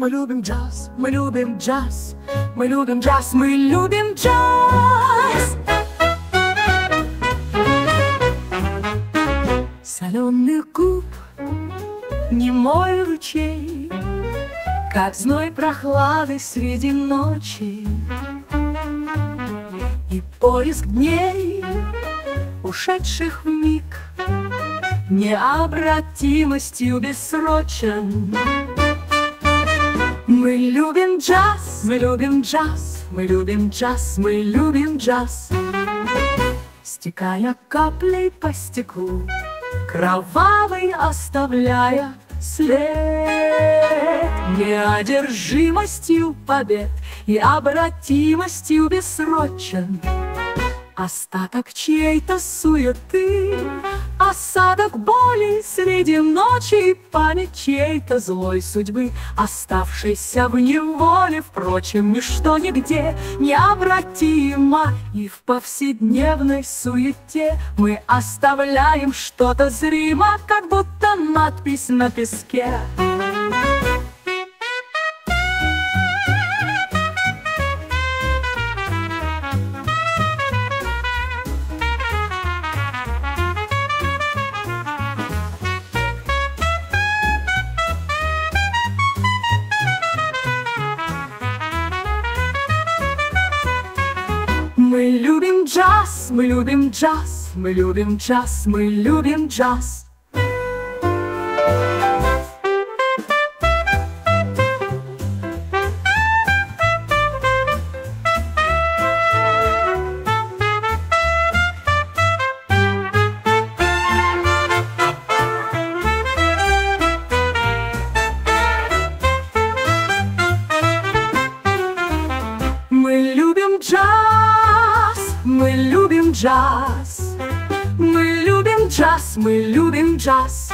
любим джаз, мы любим джаз, мы любим джаз, мы любим джаз. Соленых губ немой ручей, как зной прохлады среди ночи, и поиск дней, ушедших вмиг, необратимостью бессрочен. Мы любим джаз, мы любим джаз, мы любим джаз, мы любим джаз. Стекая каплей по стеклу, кровавый оставляя след, неодержимостью побед и обратимостью бессрочен. Остаток чьей-то суеты, осадок боли среди ночи, память чьей-то злой судьбы, оставшейся в неволе. Впрочем, ничто нигде необратимо, и в повседневной суете мы оставляем что-то зримо, как будто надпись на песке. Мы любим джаз, мы любим джаз, мы любим джаз, мы любим джаз. Мы любим джаз, мы любим джаз, мы любим джаз, мы любим джаз.